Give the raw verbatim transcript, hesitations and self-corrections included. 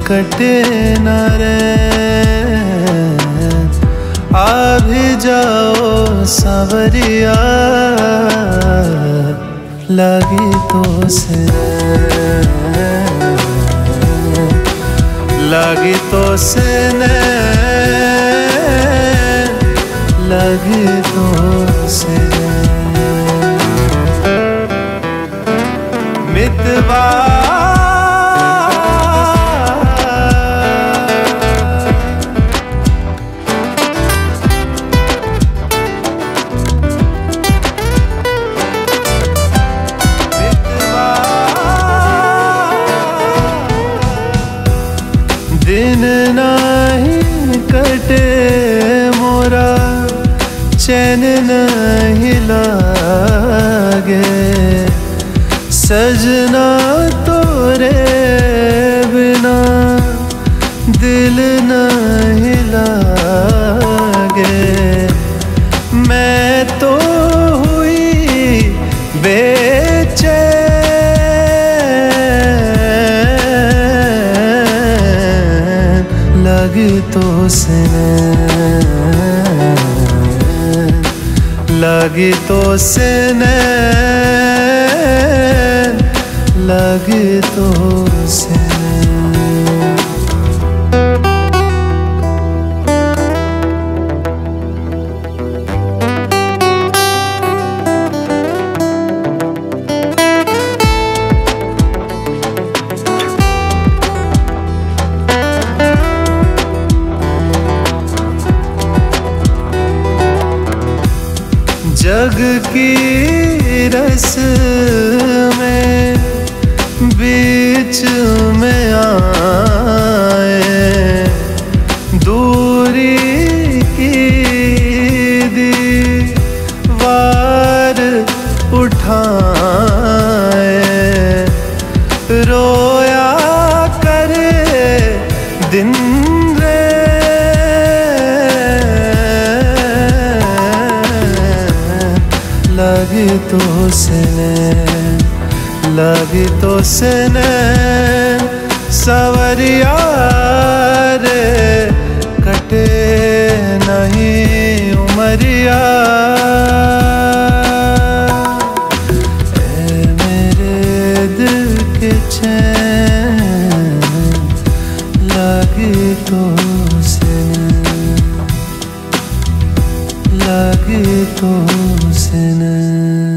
कटे न रे, आ भी जाओ सावरिया, लगी तो से लगी तो से लगी तो से मितवा दिन नहीं कटे मोरा, चैन नहीं लागे, सजना तोरे बिना दिल नहीं लागे। मैं तो हुई बेचैन, लगी तो से लगी तो से लगी तो से जग की रस में बीच में आए, दूरी की दीवार उठाए, रोया करे दिन लगी तो से लगी तो से सवरिया रे, कटे नहीं उमरिया, ए मेरे दिल के चैन, लगी तो से लगी तो से